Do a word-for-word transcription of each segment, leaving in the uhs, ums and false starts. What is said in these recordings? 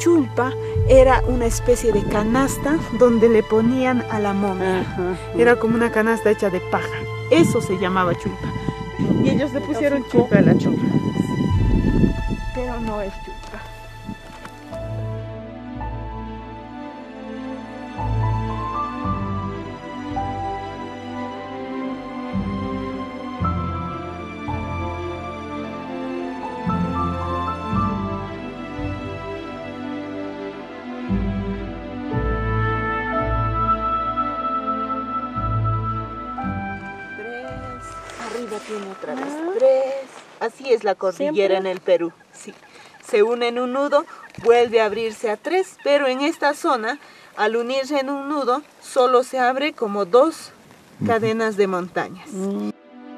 chulpa era una especie de canasta donde le ponían a la momia. Ajá. Era como una canasta hecha de paja. Eso se llamaba chulpa. Y ellos le pusieron chulpa a la chulpa. Pero no es chulpa. Arriba tiene otra vez ah. tres. Así es la cordillera ¿Siempre? En el Perú. Sí. Se une en un nudo, vuelve a abrirse a tres, pero en esta zona, al unirse en un nudo, solo se abre como dos mm. cadenas de montañas. Mm.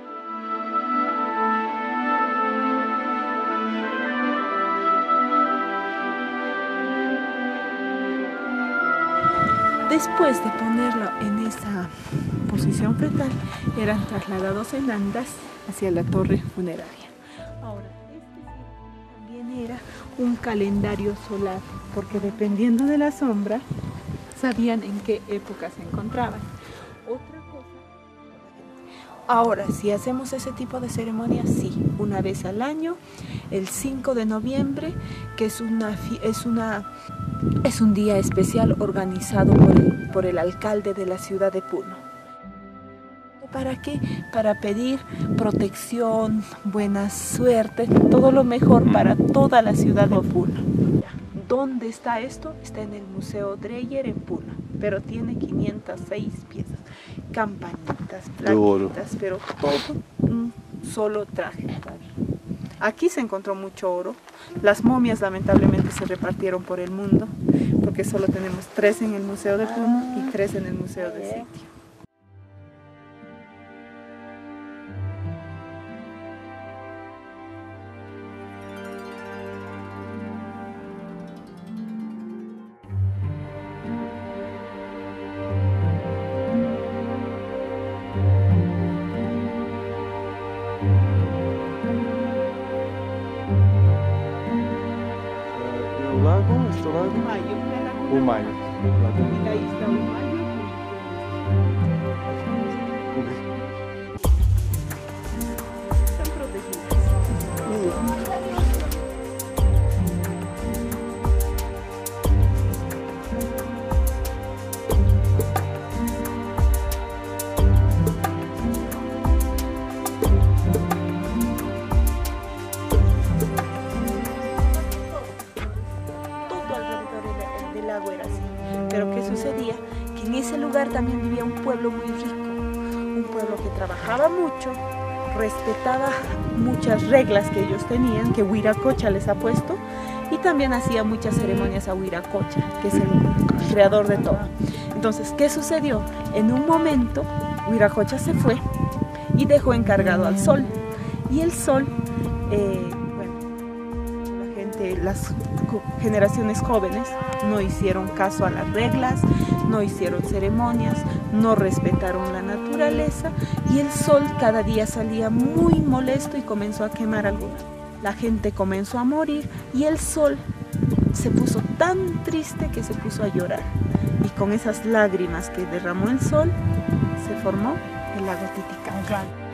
Después de ponerlo en esa posición fetal, eran trasladados en andas hacia la torre funeraria. Ahora, este también era un calendario solar, porque dependiendo de la sombra, sabían en qué época se encontraban. Otra cosa, ahora, si hacemos ese tipo de ceremonias, sí, una vez al año, el cinco de noviembre, que es una, es una Es un día especial organizado por el, por el alcalde de la ciudad de Puno. ¿Para qué? Para pedir protección, buena suerte, todo lo mejor para toda la ciudad de Puno. ¿Dónde está esto? Está en el Museo Dreyer en Puno, pero tiene quinientas seis piezas, campanitas, plaquitas, pero todo un solo traje. Aquí se encontró mucho oro. Las momias lamentablemente se repartieron por el mundo, porque solo tenemos tres en el Museo de Puno y tres en el Museo de Sitio. Humayo, Humayo. Y ahí está Humayo. Están protegidas. Pero ¿qué sucedía? Que en ese lugar también vivía un pueblo muy rico, un pueblo que trabajaba mucho, respetaba muchas reglas que ellos tenían, que Huiracocha les ha puesto, y también hacía muchas ceremonias a Huiracocha, que es el creador de todo. Entonces, ¿qué sucedió? En un momento, Huiracocha se fue y dejó encargado al sol, y el sol, eh, bueno, la gente, las generaciones jóvenes no hicieron caso a las reglas, no hicieron ceremonias, no respetaron la naturaleza y el sol cada día salía muy molesto y comenzó a quemar algunas. La gente comenzó a morir y el sol se puso tan triste que se puso a llorar. Y con esas lágrimas que derramó el sol se formó el lago Titicaca.